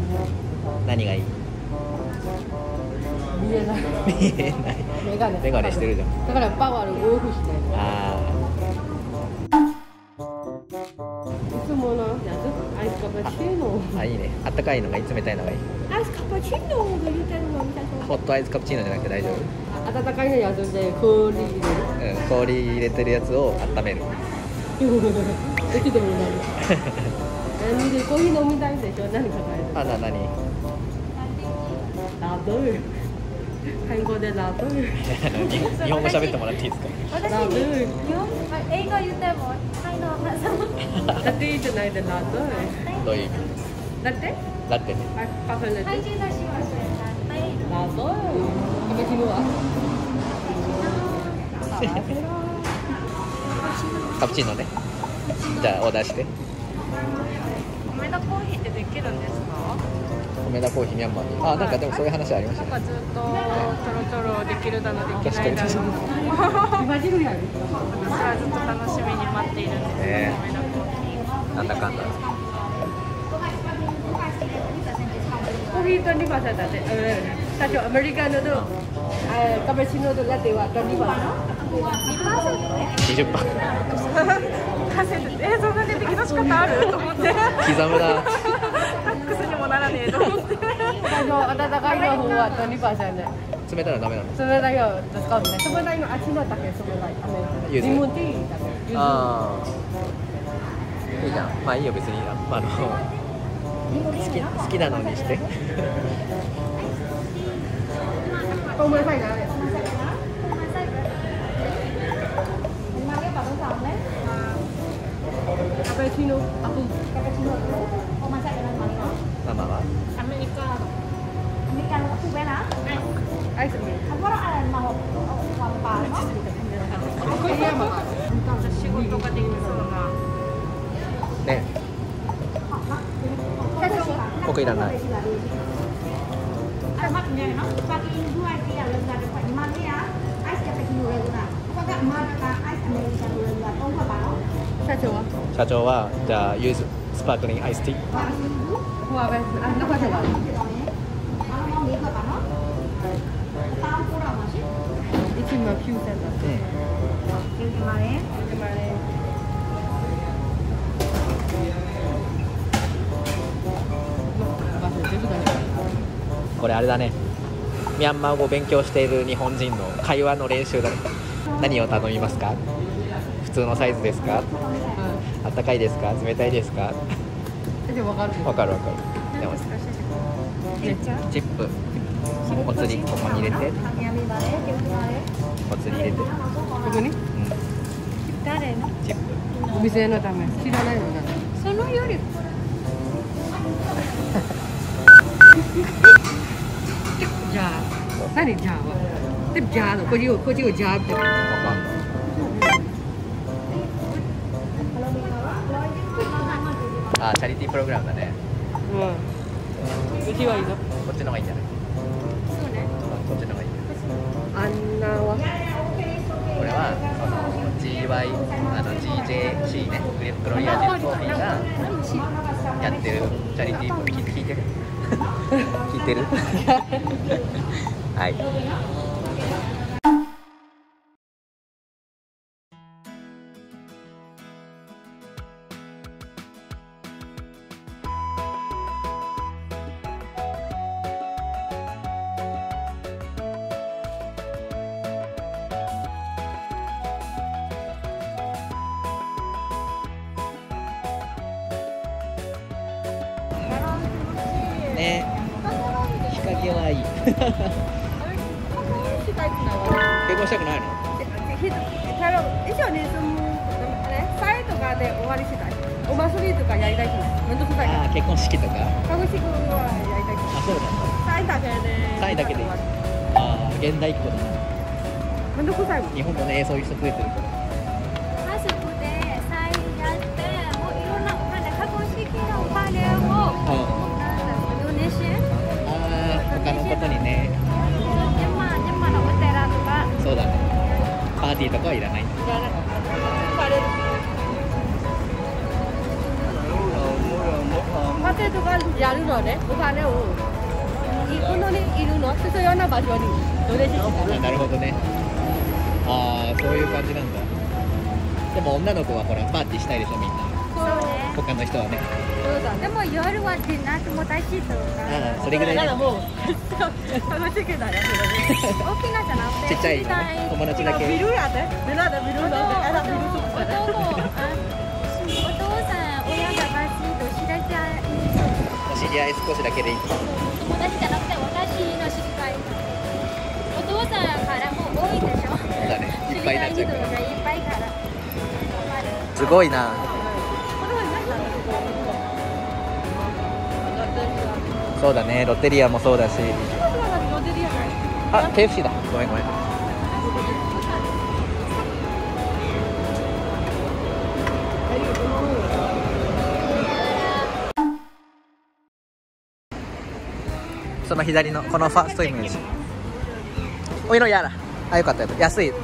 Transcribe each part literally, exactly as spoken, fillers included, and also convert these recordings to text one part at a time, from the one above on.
何がいい？ 見えない。 見えない。 メガネ。 メガネしてるじゃん。 だからパワーをオフしない。 あいつものやつ、アイスカパチーノ。 あ、あ、いいね。あったかいのがいい、冷たいのがいい。 アイスカパチーノが言ってるのみたいな。 ホットアイスカプチーノじゃなくて大丈夫？ 温かいのやつで氷入れる。 うん、氷入れてるやつを温める。 どっちでもいいな。何でコーヒー飲みたいんでしょ。何考える？ あ、な、何？ ラドゥ。韓国でラドゥ。 日本語喋ってもらっていいですか？ 私ラドゥ。 英語言ってもはいの話ラテじゃないでラドゥ。 どういう意味？ ラテ？ ラテね。 あ、カフェラテ。 配信出しましたラドゥ。カペチーノは？ カプチーノね。じゃあオーダーして。 米田コーヒーってできるんですか？ 米田コーヒーミャンマーに。あ、なんかでもそういう話ありましたね。 なんかずっとちょろちょろできるだのできないだの。 今時やる。 私はずっと楽しみに待っているんです。 えー米田コーヒー。 なんだかんだ。 コーヒートニバーセンだって。うん。最初アメリカのと、あ、カペチーノとラテはトニバーセン。 にじゅっパーセント。 え、そんな値引きの仕方あると思って。 刻むな。 タックスにもならねえと思って。 最初温かいの方はトニバーセンで。 冷たいのダメなの？ 冷たいの使うんで。冷たいのあっちのだけ冷たい。 ゆずレモンティーだけ。ゆず。 ああ。いいじゃん。まあいいよ別に。あの好き好きなのにして。 ごめんなさいな。カペチーノ、aku cappuccino dulu. Oh, masak dengan mana? ママは？ アメリカ Americano aku bena. アイスミル。 Apa orang mau wampal? これ山が。 仕事ができそうな。 ね。僕いらない。 Ada maknya, no? Pagi dua dia lega dapat di mana ya? Ice cappuccino lega. Apa enggak mana ice americano lega? Tahu apa? 社長は？ 社長はじゃあユーズスパークリングアイスティー。 フォアベス。あ、中社がある。 Kalau mau gitu kan, no? Tahu kurang masih? いつもピューセンだ。 うん。 Yang kemarin. でもあれ。 これあれだね。ミャンマー語を勉強している日本人の会話の練習だね。何を頼みますか？普通のサイズですか？あったかいですか？冷たいですか？ でもわかる。 わかるわかる。でもチップお釣りここに入れて、 Yang balik, yang kemarin. お釣り入れて、 ここに？ うん、 誰の？ チップ。 お店のため。知らないのだね。 そのより。 じゃあ、何じゃあは？でじゃあのこっちをこっちをじゃあって。 わかんない。あ、チャリティープログラムだね。 うん。うちはいいの？ こっちの方がいいんじゃない？ そうね。 こっちの方がいい。 あんなは？ これはその ジーワイ あの ジージェーシー ね、グロリアジェットコーヒーがやってるチャリティー聞い聞いてる聞いてるはい。ね、日陰はいい。結婚したくないの？ 以上にそのサイとかで終わりしたい。お祭りとかやりたいけど、めんどくさい。 ああ、結婚式とか。 結婚式はやりたいけど。 あ、そうなんだ。 サイだけで。 サイだけでいい。ああ、現代っ子だな。 めんどくさいもん。 日本もね、そういう人増えてるから。 家族でサイやって、もういろんなお金、結婚式のお金を、なんだろう、ドネーション。 ああ、他のことにね。 山山のお寺とか。 そうだね。パーティーとかはいらない。 いらない。パーティーとかやるのはね、お金をこのにいるの必要な場所にドレッシングあ、なるほどね。ああ、そういう感じなんだ。でも女の子はほらパーティーしたいでしょ、みんな。 そうね。 他の人はね。 そうだね。 でも夜はディナーとも大事とか。 ああ、それぐらいね。 もう楽しくだよ。 大きなじゃなくてちっちゃい友達だけ。 ビルやで。ビルだビルだ。あらビルそこだ。 お父さん、親がバシと知らちゃい。 お知り合い少しだけでいい。 友達じゃなくて私の知りたい。お父さんからも多いでしょ。 そうだね。いっぱいになっちゃうから。 いっぱいから。 すごいな。そうだね、ロッテリアもそうだし。あ、ケーエフシー だ。ごめんごめん。その左のこのファーストイメージ。おいのやら。あ、よかったよかった。安い。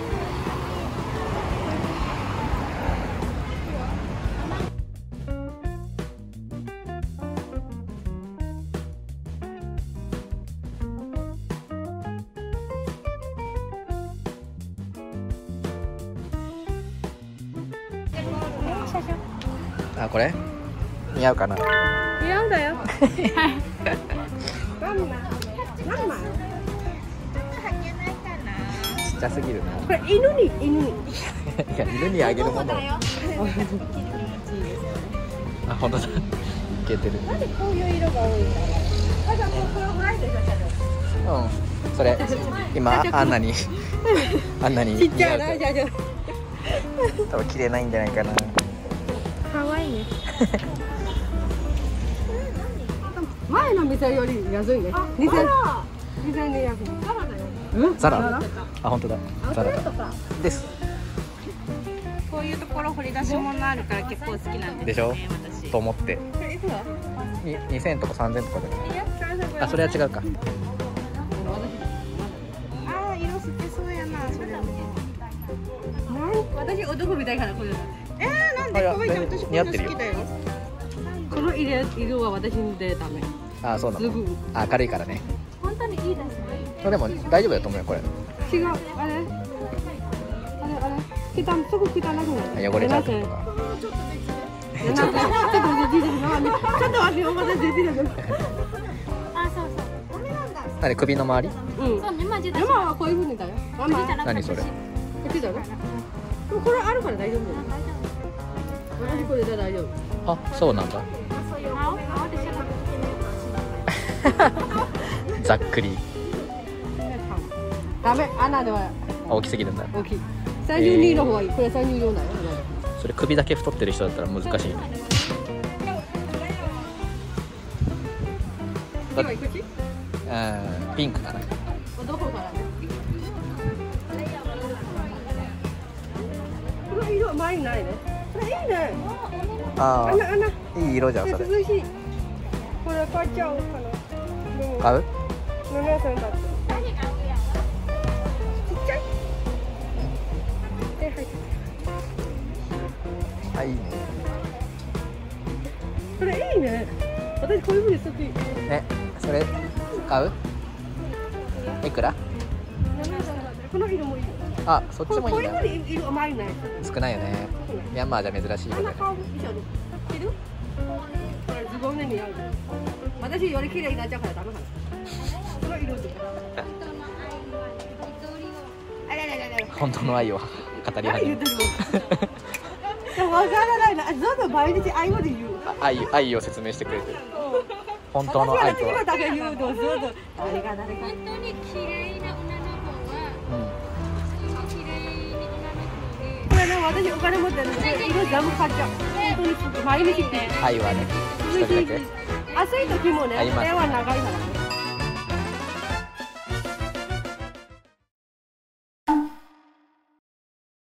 あ、これ似合うかな。 似合うんだよ。 ちっちゃすぎるな。 これ犬に犬に。 いや、犬にあげるもの。あ、本当だ。いけてる。 なんでこういう色が多いんだろう。あ、じゃあもうこれぐらいでしょ。 うん。それ今アンナにアンナにちっちゃい似合うな、じゃあじゃ多分着れないんじゃないかな。 可愛いね。前の店より安いね。二千二千二百。 ザラ。あ、本当だ。ザラだ。です。 こういうところ掘り出し物あるから結構好きなんですでしょよね、私。 と思って。に二千とか三千とかで。あ、それは違うか。 ああ、色捨てそうやな、それも。 私男みたいからこれだ。 えー、なんで可愛いじゃん、私こんな好きだよ。 この色色は私でダメ。 あ、そうなの。あ、軽いからね。 本当にいいですね。 でも大丈夫だと思うよこれ。 違う、あれあれあれ汚い、すぐ汚くなる。 汚れちゃうとか。 ちょっとちょっと待って、ちょっと待って、お待たせできる。 あ、そうそう。 あれ首の周り？ うん。 そうね、マジで。 ママはこういう風にだよ。ママ。 何それ？ こっちだろ。これあるから大丈夫だよ。私これで大丈夫。 あ、そうなんだ。ざっくり。 ダメ、アナでは大きすぎるんだ。 大きい。三十二の方がいい。これ三十四だよ。 それ首だけ太ってる人だったら難しいね。 今こっち？ うん、ピンクかな。 どこからね。この色前にないね。これいいね。 ああなあな。 あ、いい色じゃんそれ。 涼しい。これ買っちゃおうかな。 買う？ 七千だって。ちっちゃい。で、はい。 あ、いいね。 これいいね。私こういう風に好き。 ね、それ買う？いくら？ この色もいい。 あ、そっちもいいな。 こういう風に色甘いね。 少ないよね。ミャンマーじゃ珍しいよね。 あんな顔一緒に。着る？これズボンで似合う。私より綺麗になっちゃうからダメかな。この色で。あれれれれ。 本当の愛を語り始める。 わからないな。ずっと毎日愛をで言う。 愛愛を説明してくれてる。本当の愛とは。 今だけ言うとずっと誰が誰が。 本当に綺麗な女の子は、綺麗に女の子で。 これね、私お金持ってるんで色全部買っちゃう。本当に毎日ね。 愛はね、一人だけ。 暑い時もね、手は長いからね。